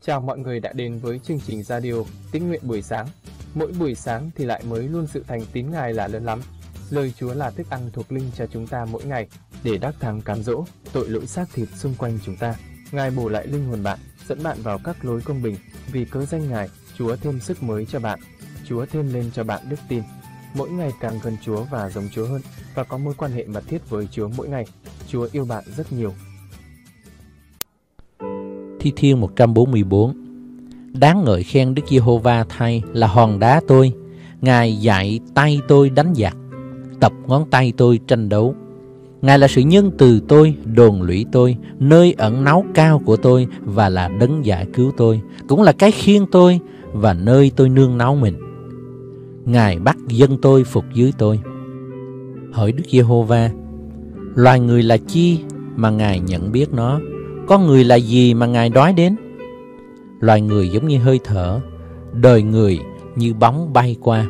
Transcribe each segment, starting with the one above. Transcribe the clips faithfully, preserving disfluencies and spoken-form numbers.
Chào mọi người đã đến với chương trình radio Tín nguyện buổi sáng. Mỗi buổi sáng thì lại mới luôn sự thành tín Ngài là lớn lắm. Lời Chúa là thức ăn thuộc linh cho chúng ta mỗi ngày để đắc thắng cám dỗ tội lỗi xác thịt xung quanh chúng ta. Ngài bổ lại linh hồn bạn, dẫn bạn vào các lối công bình. Vì cớ danh Ngài, Chúa thêm sức mới cho bạn. Chúa thêm lên cho bạn đức tin. Mỗi ngày càng gần Chúa và giống Chúa hơn, và có mối quan hệ mật thiết với Chúa mỗi ngày. Chúa yêu bạn rất nhiều. Thi Thiên một trăm bốn mươi bốn. Đáng ngợi khen Đức Giê-hô-va thay là hòn đá tôi. Ngài dạy tay tôi đánh giặc, tập ngón tay tôi tranh đấu. Ngài là sự nhân từ tôi, đồn lũy tôi, nơi ẩn náu cao của tôi, và là đấng giải cứu tôi, cũng là cái khiêng tôi và nơi tôi nương náu mình. Ngài bắt dân tôi phục dưới tôi. Hỡi Đức Giê-hô-va, loài người là chi mà Ngài nhận biết nó? Con người là gì mà Ngài đoái đến? Loài người giống như hơi thở, đời người như bóng bay qua.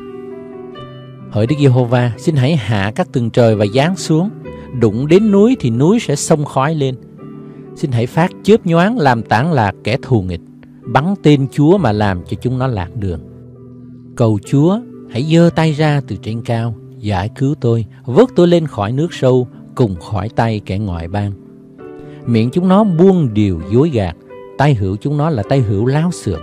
Hỡi Đức Giê-hô-va, xin hãy hạ các tầng trời và giáng xuống. Đụng đến núi thì núi sẽ xông khói lên. Xin hãy phát chớp nhoáng làm tản lạc kẻ thù nghịch, bắn tên Chúa mà làm cho chúng nó lạc đường. Cầu Chúa hãy giơ tay ra từ trên cao, giải cứu tôi, vớt tôi lên khỏi nước sâu, cùng khỏi tay kẻ ngoại bang. Miệng chúng nó buông điều dối gạt, tay hữu chúng nó là tay hữu láo xược.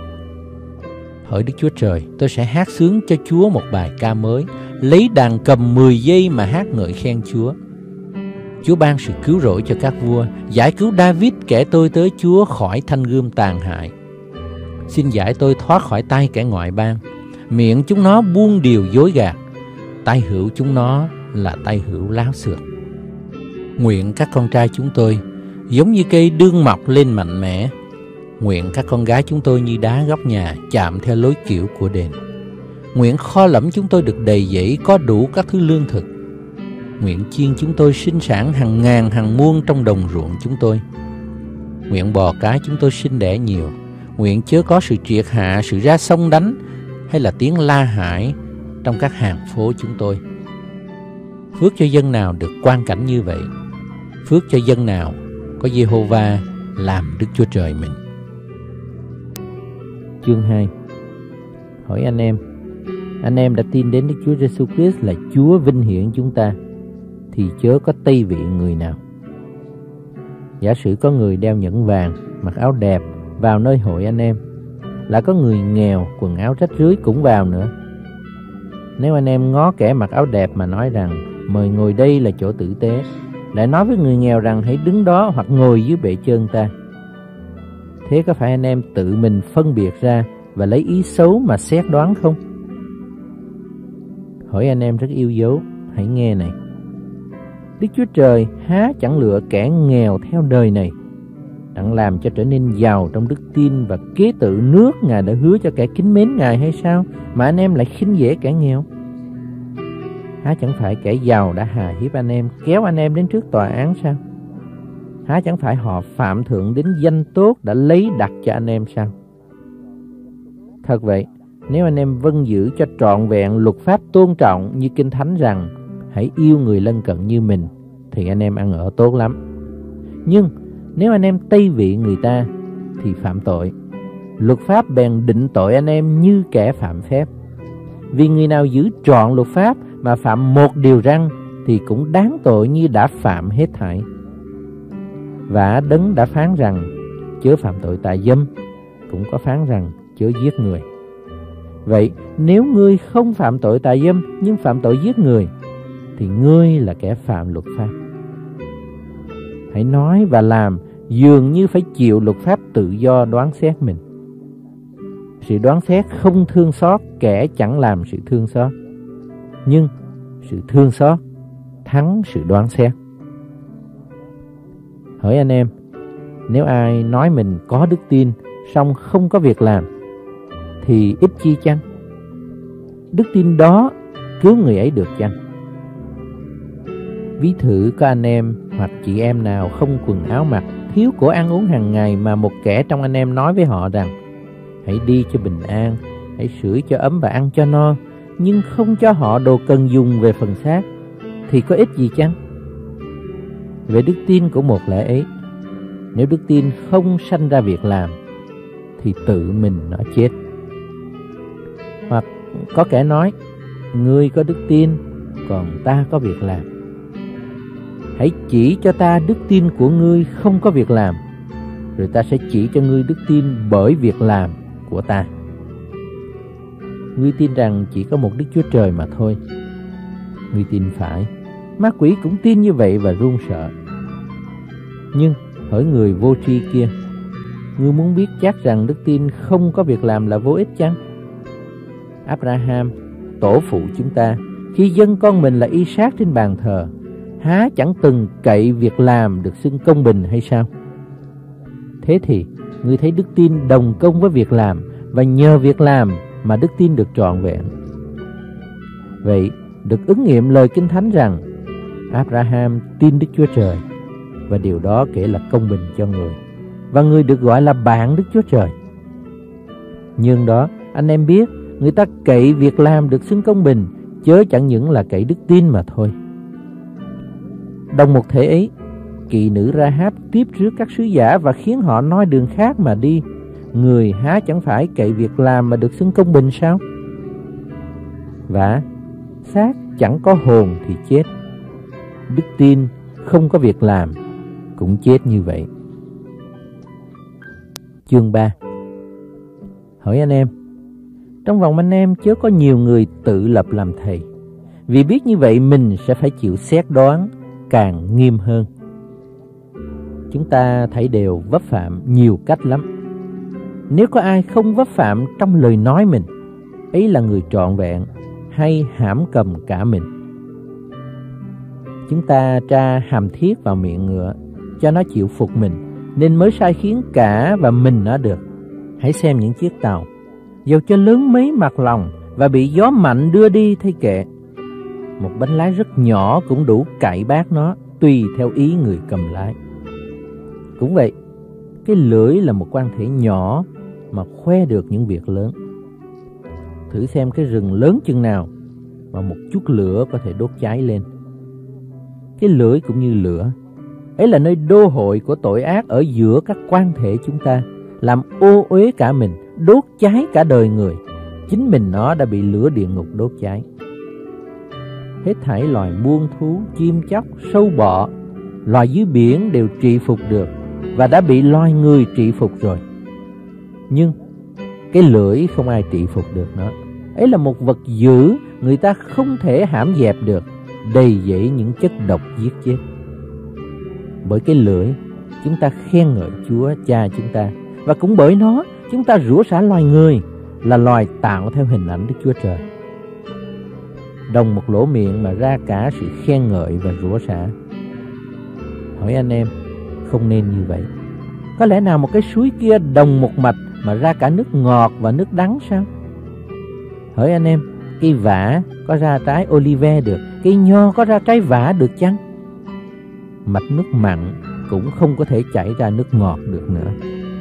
Hỡi Đức Chúa Trời, tôi sẽ hát sướng cho Chúa một bài ca mới, lấy đàn cầm mười giây mà hát ngợi khen Chúa. Chúa ban sự cứu rỗi cho các vua, giải cứu David kẻ tôi tới Chúa khỏi thanh gươm tàn hại. Xin giải tôi thoát khỏi tay kẻ ngoại bang, miệng chúng nó buông điều dối gạt, tay hữu chúng nó là tay hữu láo xược. Nguyện các con trai chúng tôi giống như cây đương mọc lên mạnh mẽ. Nguyện các con gái chúng tôi như đá góc nhà, chạm theo lối kiểu của đền. Nguyện kho lẫm chúng tôi được đầy dẫy, có đủ các thứ lương thực. Nguyện chiên chúng tôi sinh sản hàng ngàn hàng muôn trong đồng ruộng chúng tôi. Nguyện bò cái chúng tôi sinh đẻ nhiều. Nguyện chớ có sự triệt hạ, sự ra sông đánh, hay là tiếng la hãi trong các hàng phố chúng tôi. Phước cho dân nào được quan cảnh như vậy. Phước cho dân nào có Giê-hô-va làm Đức Chúa Trời mình. Chương hai. Hỏi anh em, anh em đã tin đến Đức Chúa Giêsu Christ là Chúa vinh hiển chúng ta, thì chớ có tây vị người nào. Giả sử có người đeo nhẫn vàng, mặc áo đẹp vào nơi hội anh em, lại có người nghèo quần áo rách rưới cũng vào nữa. Nếu anh em ngó kẻ mặc áo đẹp mà nói rằng mời ngồi đây là chỗ tử tế, lại nói với người nghèo rằng hãy đứng đó hoặc ngồi dưới bệ chân ta, thế có phải anh em tự mình phân biệt ra và lấy ý xấu mà xét đoán không? Hỏi anh em rất yêu dấu, hãy nghe này. Đức Chúa Trời há chẳng lựa kẻ nghèo theo đời này, đặng làm cho trở nên giàu trong đức tin và kế tự nước Ngài đã hứa cho kẻ kính mến Ngài hay sao, mà anh em lại khinh dễ kẻ nghèo? Há chẳng phải kẻ giàu đã hà hiếp anh em, kéo anh em đến trước tòa án sao? Há chẳng phải họ phạm thượng đến danh tốt đã lấy đặt cho anh em sao? Thật vậy, nếu anh em vâng giữ cho trọn vẹn luật pháp tôn trọng như Kinh Thánh rằng hãy yêu người lân cận như mình, thì anh em ăn ở tốt lắm. Nhưng nếu anh em tây vị người ta thì phạm tội. Luật pháp bèn định tội anh em như kẻ phạm phép. Vì người nào giữ trọn luật pháp mà phạm một điều răn thì cũng đáng tội như đã phạm hết thảy. Và đấng đã phán rằng chớ phạm tội tà dâm cũng có phán rằng chớ giết người. Vậy nếu ngươi không phạm tội tà dâm nhưng phạm tội giết người, thì ngươi là kẻ phạm luật pháp. Hãy nói và làm dường như phải chịu luật pháp tự do đoán xét mình. Sự đoán xét không thương xót kẻ chẳng làm sự thương xót, nhưng sự thương xót thắng sự đoán xét. Hỡi anh em, nếu ai nói mình có đức tin song không có việc làm, thì ích chi chăng? Đức tin đó cứu người ấy được chăng? Ví thử có anh em hoặc chị em nào không quần áo mặc, thiếu của ăn uống hàng ngày, mà một kẻ trong anh em nói với họ rằng hãy đi cho bình an, hãy sưởi cho ấm và ăn cho no, nhưng không cho họ đồ cần dùng về phần xác, thì có ích gì chăng? Về đức tin của một lẽ ấy, nếu đức tin không sanh ra việc làm, thì tự mình nó chết. Hoặc có kẻ nói, ngươi có đức tin, còn ta có việc làm. Hãy chỉ cho ta đức tin của ngươi không có việc làm, rồi ta sẽ chỉ cho ngươi đức tin bởi việc làm của ta. Ngươi tin rằng chỉ có một Đức Chúa Trời mà thôi. Ngươi tin phải. Ma quỷ cũng tin như vậy và run sợ. Nhưng hỡi người vô tri kia, ngươi muốn biết chắc rằng đức tin không có việc làm là vô ích chăng? Abraham, tổ phụ chúng ta, khi dâng con mình là Isaac trên bàn thờ, há chẳng từng cậy việc làm được xưng công bình hay sao? Thế thì ngươi thấy đức tin đồng công với việc làm, và nhờ việc làm mà đức tin được trọn vẹn. Vậy được ứng nghiệm lời Kinh Thánh rằng Abraham tin Đức Chúa Trời, và điều đó kể là công bình cho người, và người được gọi là bạn Đức Chúa Trời. Nhưng đó, anh em biết, người ta cậy việc làm được xưng công bình, chớ chẳng những là cậy đức tin mà thôi. Đồng một thể ấy, kỳ nữ Ra-háp tiếp rước các sứ giả và khiến họ nói đường khác mà đi. Người há chẳng phải cậy việc làm mà được xưng công bình sao? Và xác chẳng có hồn thì chết. Đức tin không có việc làm cũng chết như vậy. Chương ba. Hỏi anh em, trong vòng anh em chớ có nhiều người tự lập làm thầy, vì biết như vậy mình sẽ phải chịu xét đoán càng nghiêm hơn. Chúng ta thấy đều vấp phạm nhiều cách lắm. Nếu có ai không vấp phạm trong lời nói mình, ấy là người trọn vẹn hay hãm cầm cả mình. Chúng ta tra hàm thiết vào miệng ngựa cho nó chịu phục mình, nên mới sai khiến cả và mình nó được. Hãy xem những chiếc tàu, dầu cho lớn mấy mặt lòng và bị gió mạnh đưa đi thay kệ, một bánh lái rất nhỏ cũng đủ cạy bác nó, tùy theo ý người cầm lái. Cũng vậy, cái lưỡi là một quan thể nhỏ mà khoe được những việc lớn. Thử xem cái rừng lớn chừng nào mà một chút lửa có thể đốt cháy lên. Cái lưỡi cũng như lửa, ấy là nơi đô hội của tội ác ở giữa các quan thể chúng ta, làm ô uế cả mình, đốt cháy cả đời người. Chính mình nó đã bị lửa địa ngục đốt cháy. Hết thảy loài muôn thú, chim chóc, sâu bọ, loài dưới biển đều trị phục được, và đã bị loài người trị phục rồi. Nhưng cái lưỡi không ai trị phục được nó. Ấy là một vật dữ, người ta không thể hãm dẹp được, đầy dẫy những chất độc giết chết. Bởi cái lưỡi, chúng ta khen ngợi Chúa Cha chúng ta, và cũng bởi nó, chúng ta rủa xả loài người, là loài tạo theo hình ảnh Đức Chúa Trời. Đồng một lỗ miệng mà ra cả sự khen ngợi và rủa xả. Hỏi anh em, không nên như vậy. Có lẽ nào một cái suối kia đồng một mạch mà ra cả nước ngọt và nước đắng sao? Hỏi anh em, cây vả có ra trái olive được, cây nho có ra trái vả được chăng? Mạch nước mặn cũng không có thể chảy ra nước ngọt được nữa.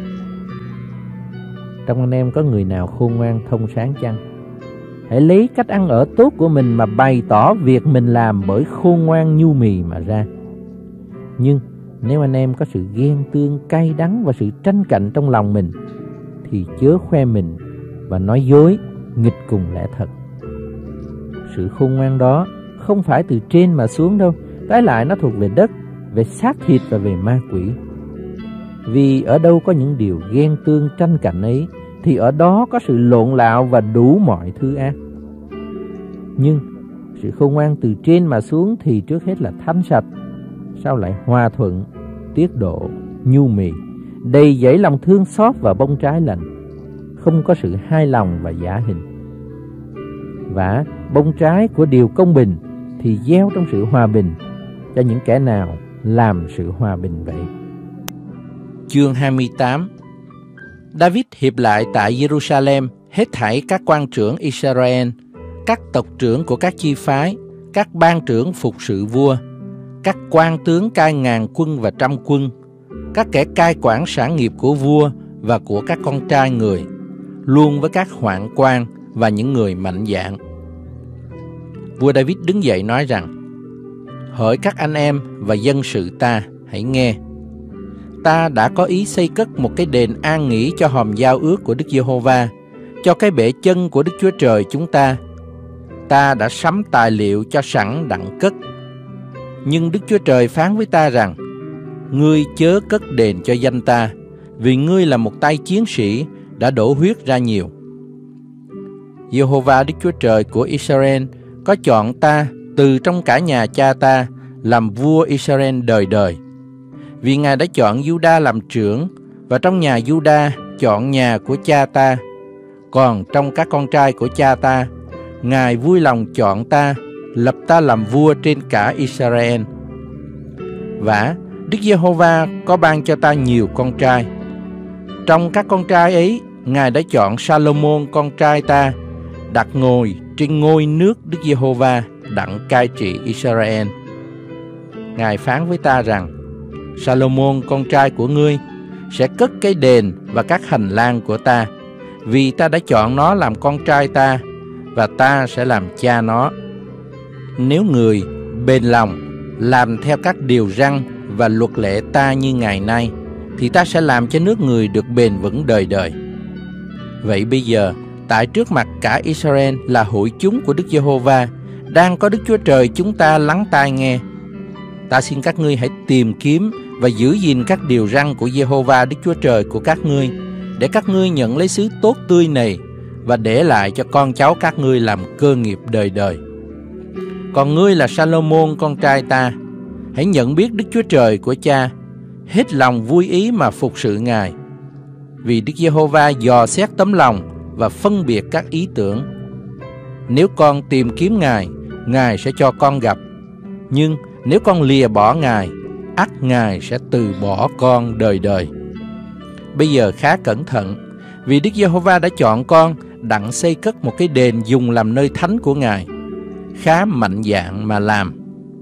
Trong anh em có người nào khôn ngoan thông sáng chăng? Hãy lấy cách ăn ở tốt của mình mà bày tỏ việc mình làm bởi khôn ngoan nhu mì mà ra. Nhưng nếu anh em có sự ghen tương, cay đắng và sự tranh cạnh trong lòng mình, thì chớ khoe mình và nói dối nghịch cùng lẽ thật. Sự khôn ngoan đó không phải từ trên mà xuống đâu, trái lại nó thuộc về đất, về xác thịt và về ma quỷ. Vì ở đâu có những điều ghen tương tranh cạnh ấy, thì ở đó có sự lộn lạo và đủ mọi thứ ác. Nhưng sự khôn ngoan từ trên mà xuống thì trước hết là thanh sạch, sau lại hòa thuận, tiết độ, nhu mì, đầy dẫy lòng thương xót và bông trái lành, không có sự hai lòng và giả hình. Và bông trái của điều công bình thì gieo trong sự hòa bình cho những kẻ nào làm sự hòa bình vậy. Chương hai mươi tám. David hiệp lại tại Jerusalem hết thảy các quan trưởng Israel, các tộc trưởng của các chi phái, các ban trưởng phục sự vua, các quan tướng cai ngàn quân và trăm quân, các kẻ cai quản sản nghiệp của vua và của các con trai người, luôn với các hoạn quan và những người mạnh dạn. Vua David đứng dậy nói rằng: Hỡi các anh em và dân sự ta, hãy nghe. ta đã có ý xây cất một cái đền an nghỉ cho hòm giao ước của Đức Giê-hô-va, cho cái bệ chân của Đức Chúa Trời chúng ta. Ta đã sắm tài liệu cho sẵn đặng cất. Nhưng Đức Chúa Trời phán với ta rằng: ngươi chớ cất đền cho danh ta, vì ngươi là một tay chiến sĩ đã đổ huyết ra nhiều. Giê-hô-va Đức Chúa Trời của Israel có chọn ta từ trong cả nhà cha ta làm vua Israel đời đời. Vì Ngài đã chọn Giu-đa làm trưởng, và trong nhà Giu-đa chọn nhà của cha ta. Còn trong các con trai của cha ta, Ngài vui lòng chọn ta, lập ta làm vua trên cả Israel. Vả, Đức Giê-hô-va có ban cho ta nhiều con trai. Trong các con trai ấy, Ngài đã chọn Sa-lô-môn con trai ta, đặt ngồi trên ngôi nước Đức Giê-hô-va đặng cai trị Israel. Ngài phán với ta rằng: Sa-lô-môn con trai của ngươi sẽ cất cái đền và các hành lang của ta, vì ta đã chọn nó làm con trai ta, và ta sẽ làm cha nó. Nếu người bền lòng làm theo các điều răn và luật lệ ta như ngày nay, thì ta sẽ làm cho nước người được bền vững đời đời. Vậy bây giờ, tại trước mặt cả Israel là hội chúng của Đức Giê-hô-va, đang có Đức Chúa Trời chúng ta lắng tai nghe. Ta xin các ngươi hãy tìm kiếm và giữ gìn các điều răn của Giê-hô-va Đức Chúa Trời của các ngươi, để các ngươi nhận lấy xứ tốt tươi này và để lại cho con cháu các ngươi làm cơ nghiệp đời đời. Còn ngươi là Sa-lô-môn con trai ta, hãy nhận biết Đức Chúa Trời của cha, hết lòng vui ý mà phục sự Ngài. Vì Đức Giê-hô-va dò xét tấm lòng và phân biệt các ý tưởng. Nếu con tìm kiếm Ngài, Ngài sẽ cho con gặp. Nhưng nếu con lìa bỏ Ngài, ắt Ngài sẽ từ bỏ con đời đời. Bây giờ khá cẩn thận, vì Đức Giê-hô-va đã chọn con đặng xây cất một cái đền dùng làm nơi thánh của Ngài. Khá mạnh dạn mà làm.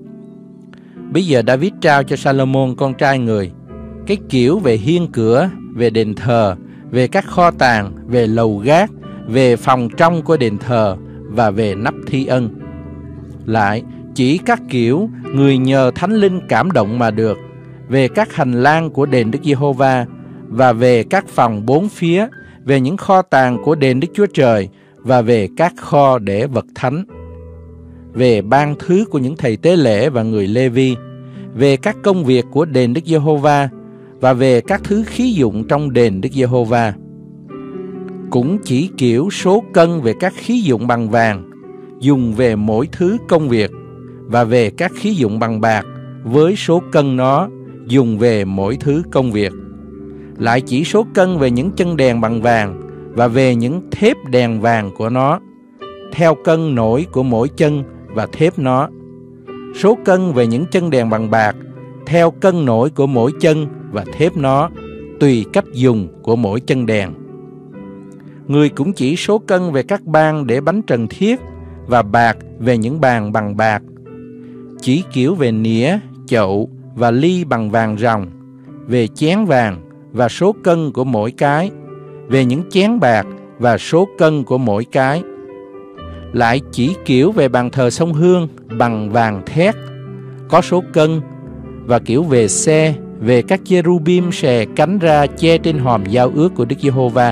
Bây giờ David trao cho Sa-lô-môn con trai người cái kiểu về hiên cửa, về đền thờ, về các kho tàng, về lầu gác, về phòng trong của đền thờ và về nắp thi ân. Lại chỉ các kiểu người nhờ Thánh Linh cảm động mà được, về các hành lang của đền Đức Giê-hô-va và về các phòng bốn phía, về những kho tàng của đền Đức Chúa Trời và về các kho để vật thánh, về ban thứ của những thầy tế lễ và người Lê-vi, về các công việc của đền Đức Giê-hô-va và về các thứ khí dụng trong đền Đức Giê-hô-va. Cũng chỉ kiểu số cân về các khí dụng bằng vàng, dùng về mỗi thứ công việc, và về các khí dụng bằng bạc với số cân nó, dùng về mỗi thứ công việc. Lại chỉ số cân về những chân đèn bằng vàng và về những thép đèn vàng của nó, theo cân nổi của mỗi chân và thép nó. Số cân về những chân đèn bằng bạc, theo cân nổi của mỗi chân và thép nó, tùy cách dùng của mỗi chân đèn. Người cũng chỉ số cân về các ban để bánh trần thiết, và bạc về những bàn bằng bạc. Chỉ kiểu về nĩa, chậu và ly bằng vàng ròng, về chén vàng và số cân của mỗi cái, về những chén bạc và số cân của mỗi cái. Lại chỉ kiểu về bàn thờ sông Hương bằng vàng thét, có số cân, và kiểu về xe, về các cherubim xè cánh ra che trên hòm giao ước của Đức Giê-hô-va.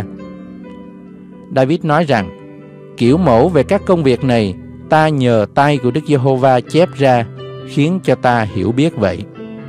David nói rằng, kiểu mẫu về các công việc này ta nhờ tay của Đức Giê-hô-va chép ra, khiến cho ta hiểu biết vậy.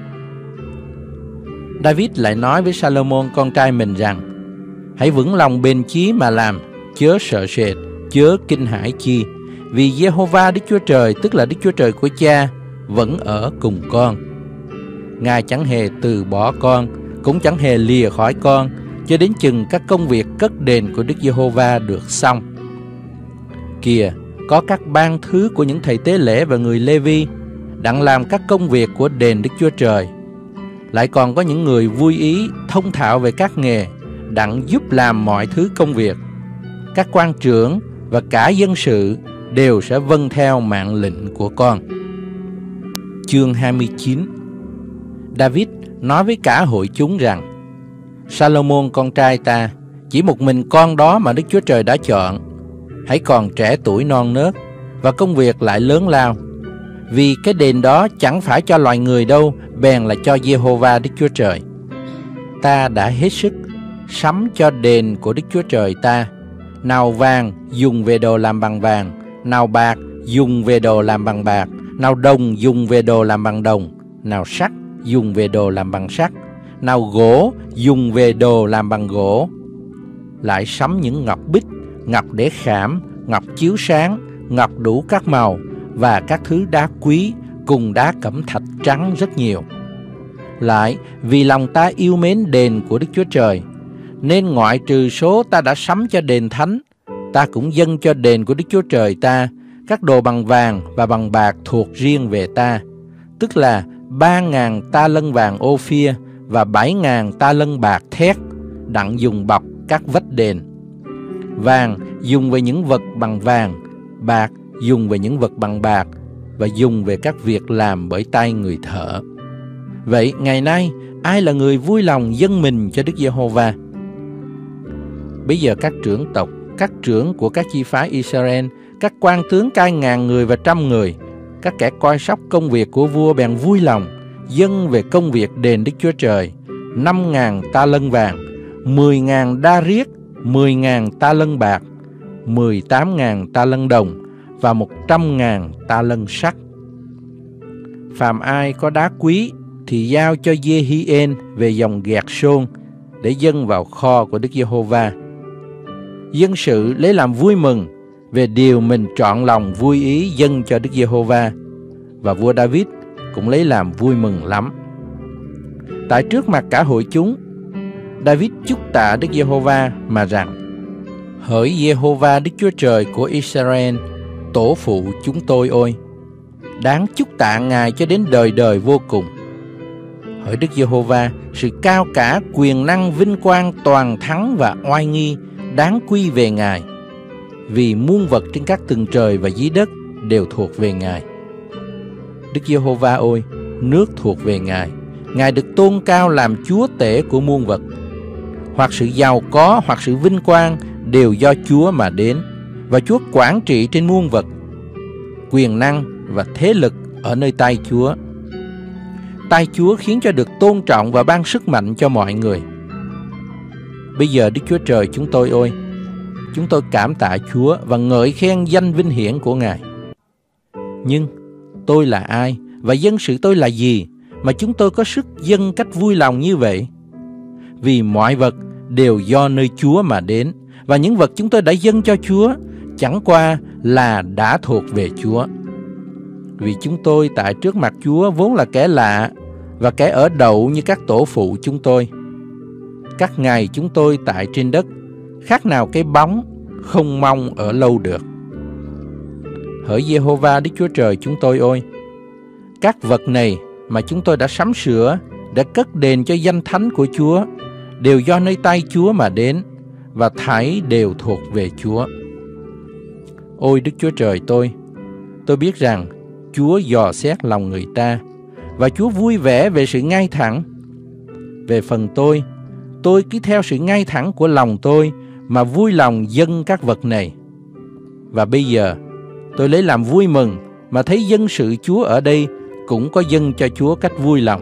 David lại nói với Sa-lô-môn con trai mình rằng, hãy vững lòng bền chí mà làm, chớ sợ sệt, chớ kinh hãi chi, vì Giê-hô-va Đức Chúa Trời, tức là Đức Chúa Trời của cha, vẫn ở cùng con. Ngài chẳng hề từ bỏ con, cũng chẳng hề lìa khỏi con, cho đến chừng các công việc cất đền của Đức Giê-hô-va được xong. Kìa, có các ban thứ của những thầy tế lễ và người Lê-vi đặng làm các công việc của đền Đức Chúa Trời. Lại còn có những người vui ý, thông thạo về các nghề, đặng giúp làm mọi thứ công việc. Các quan trưởng và cả dân sự đều sẽ vâng theo mạng lệnh của con. Chương hai mươi chín. David nói với cả hội chúng rằng, Sa-lô-môn con trai ta, chỉ một mình con đó mà Đức Chúa Trời đã chọn, hãy còn trẻ tuổi non nớt, và công việc lại lớn lao. Vì cái đền đó chẳng phải cho loài người đâu, bèn là cho Giê-hô-va Đức Chúa Trời. ta đã hết sức sắm cho đền của Đức Chúa Trời ta, nào vàng dùng về đồ làm bằng vàng, nào bạc dùng về đồ làm bằng bạc, nào đồng dùng về đồ làm bằng đồng, nào sắt dùng về đồ làm bằng sắt, nào gỗ dùng về đồ làm bằng gỗ. Lại sắm những ngọc bích, ngọc để khảm, ngọc chiếu sáng, ngọc đủ các màu và các thứ đá quý cùng đá cẩm thạch trắng rất nhiều. Lại vì lòng ta yêu mến đền của Đức Chúa Trời, nên ngoại trừ số ta đã sắm cho đền thánh, ta cũng dâng cho đền của Đức Chúa Trời ta các đồ bằng vàng và bằng bạc thuộc riêng về ta, tức là ba ngàn ta lân vàng Ophir và bảy ngàn ta lân bạc thét, đặng dùng bọc các vách đền. Vàng dùng về những vật bằng vàng, bạc dùng về những vật bằng bạc, và dùng về các việc làm bởi tay người thợ. Vậy ngày nay ai là người vui lòng dâng mình cho Đức Giê-hô-va? Bây giờ các trưởng tộc, các trưởng của các chi phái Israel, các quan tướng cai ngàn người và trăm người, các kẻ coi sóc công việc của vua bèn vui lòng dâng về công việc đền Đức Chúa Trời năm ngàn ta lân vàng, mười ngàn đa riết, mười ngàn ta lân bạc, mười tám ngàn ta lân đồng và một trăm ngàn ta lân sắt. Phàm ai có đá quý thì giao cho Giê-hi-ên về dòng Gẹt-sôn để dâng vào kho của Đức Giê-hô-va. Dân sự lấy làm vui mừng về điều mình trọn lòng vui ý dâng cho Đức Giê-hô-va, và vua David cũng lấy làm vui mừng lắm. Tại trước mặt cả hội chúng, David chúc tạ Đức Giê-hô-va mà rằng: Hỡi Giê-hô-va Đức Chúa Trời của Israel, tổ phụ chúng tôi ôi, đáng chúc tạ Ngài cho đến đời đời vô cùng. Hỡi Đức Giê-hô-va, sự cao cả, quyền năng, vinh quang, toàn thắng và oai nghi đáng quy về Ngài, vì muôn vật trên các tầng trời và dưới đất đều thuộc về Ngài. Đức Giê-hô-va ôi, nước thuộc về Ngài, Ngài được tôn cao làm Chúa tể của muôn vật. Hoặc sự giàu có hoặc sự vinh quang đều do Chúa mà đến, và Chúa quản trị trên muôn vật. Quyền năng và thế lực ở nơi tay Chúa. Tay Chúa khiến cho được tôn trọng và ban sức mạnh cho mọi người. Bây giờ Đức Chúa Trời chúng tôi ơi, chúng tôi cảm tạ Chúa và ngợi khen danh vinh hiển của Ngài. Nhưng tôi là ai và dân sự tôi là gì mà chúng tôi có sức dâng cách vui lòng như vậy? Vì mọi vật đều do nơi Chúa mà đến, và những vật chúng tôi đã dâng cho Chúa chẳng qua là đã thuộc về Chúa. Vì chúng tôi tại trước mặt Chúa vốn là kẻ lạ và kẻ ở đậu như các tổ phụ chúng tôi. Các ngày chúng tôi tại trên đất khác nào cái bóng, không mong ở lâu được. Hỡi Giê-hô-va Đức Chúa Trời chúng tôi ơi, các vật này mà chúng tôi đã sắm sửa, đã cất đền cho danh thánh của Chúa, đều do nơi tay Chúa mà đến, và thảy đều thuộc về Chúa. Ôi Đức Chúa Trời tôi, tôi biết rằng Chúa dò xét lòng người ta, và Chúa vui vẻ về sự ngay thẳng. Về phần tôi, tôi cứ theo sự ngay thẳng của lòng tôi mà vui lòng dâng các vật này. Và bây giờ tôi lấy làm vui mừng mà thấy dân sự Chúa ở đây cũng có dâng cho Chúa cách vui lòng.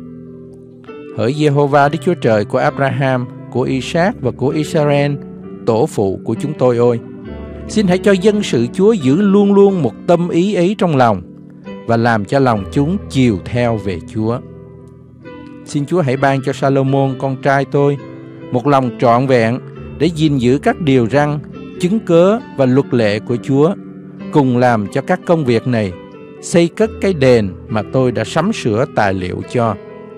Hỡi Giê-hô-va Đức Chúa Trời của Abraham, của Isaac và của Israel, tổ phụ của chúng tôi ơi, xin hãy cho dân sự Chúa giữ luôn luôn một tâm ý ấy trong lòng, và làm cho lòng chúng chiều theo về Chúa. Xin Chúa hãy ban cho Salomon con trai tôi một lòng trọn vẹn để gìn giữ các điều răn, chứng cớ và luật lệ của Chúa, cùng làm cho các công việc này, xây cất cái đền mà tôi đã sắm sửa tài liệu cho.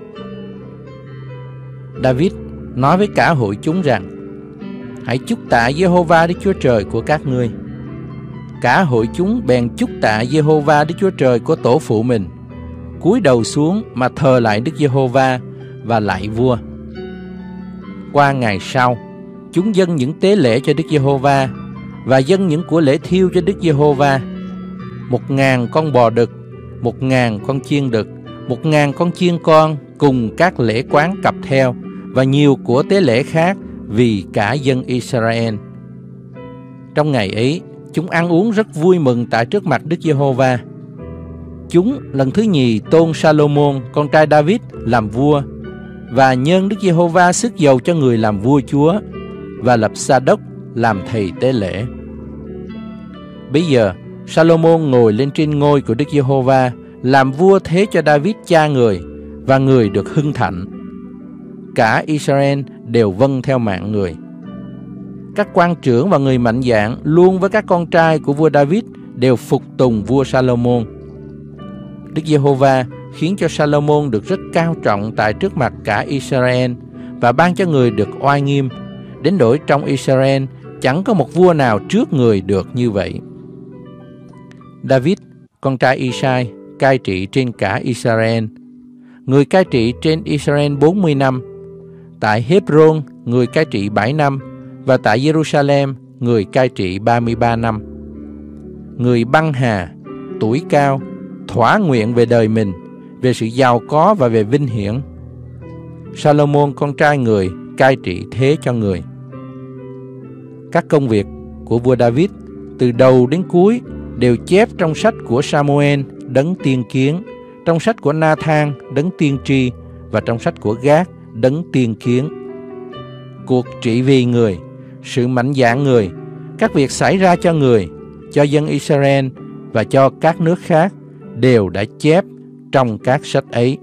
David nói với cả hội chúng rằng: Hãy chúc tạ Giê-hô-va Đức Chúa Trời của các ngươi. Cả hội chúng bèn chúc tạ Giê-hô-va Đức Chúa Trời của tổ phụ mình, cúi đầu xuống mà thờ lại Đức Giê-hô-va và lạy vua. Qua ngày sau, chúng dâng những tế lễ cho Đức Giê-hô-va và dâng những của lễ thiêu cho Đức Giê-hô-va: một ngàn con bò đực, một ngàn con chiên đực, một ngàn con chiên con, cùng các lễ quán cặp theo, và nhiều của tế lễ khác vì cả dân Israel. Trong ngày ấy, chúng ăn uống rất vui mừng tại trước mặt Đức Giê-hô-va. Chúng lần thứ nhì tôn Salomon con trai David làm vua, và nhân Đức Giê-hô-va sức dầu cho người làm vua chúa, và lập Sa-đốc làm thầy tế lễ. Bây giờ Sa-lô-môn ngồi lên trên ngôi của Đức Giê-hô-va, làm vua thế cho Da-vít cha người, và người được hưng thạnh. Cả Israel đều vâng theo mạng người. Các quan trưởng và người mạnh dạn luôn với các con trai của vua Da-vít đều phục tùng vua Sa-lô-môn. Đức Giê-hô-va khiến cho Sa-lô-môn được rất cao trọng tại trước mặt cả Israel, và ban cho người được oai nghiêm, đến nỗi trong Israel chẳng có một vua nào trước người được như vậy. Da-vít, con trai Isai, cai trị trên cả Israel. Người cai trị trên Israel bốn mươi năm. Tại Hebron, người cai trị bảy năm, và tại Jerusalem, người cai trị ba mươi ba năm. Người băng hà, tuổi cao, thỏa nguyện về đời mình, về sự giàu có và về vinh hiển. Sa-lô-môn con trai người cai trị thế cho người. Các công việc của vua Da-vít từ đầu đến cuối đều chép trong sách của Sa-mu-el đấng tiên kiến, trong sách của Na-than đấng tiên tri, và trong sách của Gát đấng tiên kiến. Cuộc trị vì người, sự mạnh dạn người, các việc xảy ra cho người, cho dân Israel và cho các nước khác đều đã chép trong các sách ấy.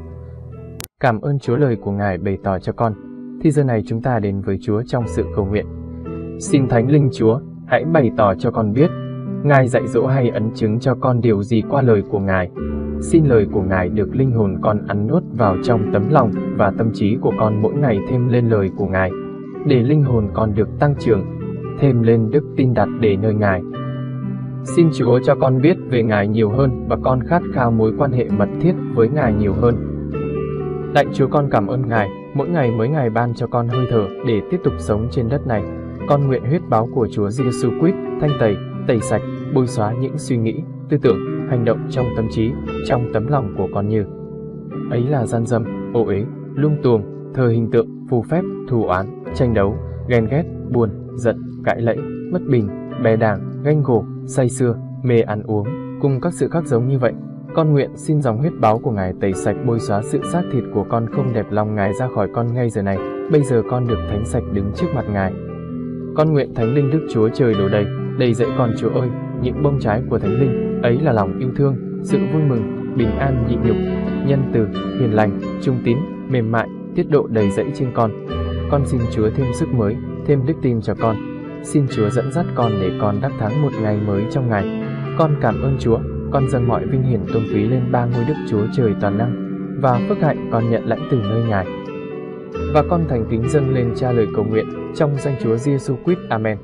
Cảm ơn Chúa lời của Ngài bày tỏ cho con. Thì giờ này chúng ta đến với Chúa trong sự cầu nguyện. Xin Thánh Linh Chúa, hãy bày tỏ cho con biết, Ngài dạy dỗ hay ấn chứng cho con điều gì qua lời của Ngài. Xin lời của Ngài được linh hồn con ăn nuốt vào trong tấm lòng và tâm trí của con mỗi ngày thêm lên lời của Ngài, để linh hồn con được tăng trưởng, thêm lên đức tin đặt để nơi Ngài. Xin Chúa cho con biết về Ngài nhiều hơn và con khát khao mối quan hệ mật thiết với Ngài nhiều hơn. Lạy Chúa, con cảm ơn Ngài, mỗi ngày mới Ngài ban cho con hơi thở để tiếp tục sống trên đất này. Con nguyện huyết báo của Chúa Giêsu Christ thanh tẩy, tẩy sạch, bôi xóa những suy nghĩ, tư tưởng, hành động trong tâm trí, trong tấm lòng của con như ấy là gian dâm, ô uế, lung tuồng, thờ hình tượng, phù phép, thù oán, tranh đấu, ghen ghét, buồn, giận, cãi lẫy, bất bình, bè đảng, ganh gổ, say sưa, mê ăn uống, cùng các sự khác giống như vậy. Con nguyện xin dòng huyết báo của Ngài tẩy sạch, bôi xóa sự xác thịt của con không đẹp lòng Ngài ra khỏi con ngay giờ này. Bây giờ con được thánh sạch đứng trước mặt Ngài. Con nguyện Thánh Linh Đức Chúa Trời đổ đầy, đầy dẫy con Chúa ơi, những bông trái của Thánh Linh, ấy là lòng yêu thương, sự vui mừng, bình an nhịn nhục, nhân từ, hiền lành, trung tín, mềm mại, tiết độ đầy dẫy trên con. Con xin Chúa thêm sức mới, thêm đức tin cho con. Xin Chúa dẫn dắt con để con đắc thắng một ngày mới trong Ngài. Con cảm ơn Chúa, con dâng mọi vinh hiển tôn quý lên ba ngôi Đức Chúa Trời toàn năng, và phước hạnh con nhận lãnh từ nơi Ngài. Và con thành kính dâng lên Cha lời cầu nguyện trong danh Chúa Giêsu Christ. Amen.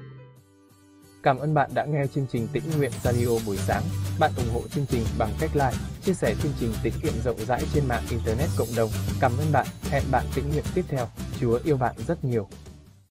Cảm ơn bạn đã nghe chương trình Tĩnh Nguyện Radio buổi sáng. Bạn ủng hộ chương trình bằng cách like, chia sẻ chương trình tĩnh nguyện rộng rãi trên mạng Internet cộng đồng. Cảm ơn bạn. Hẹn bạn tĩnh nguyện tiếp theo. Chúa yêu bạn rất nhiều.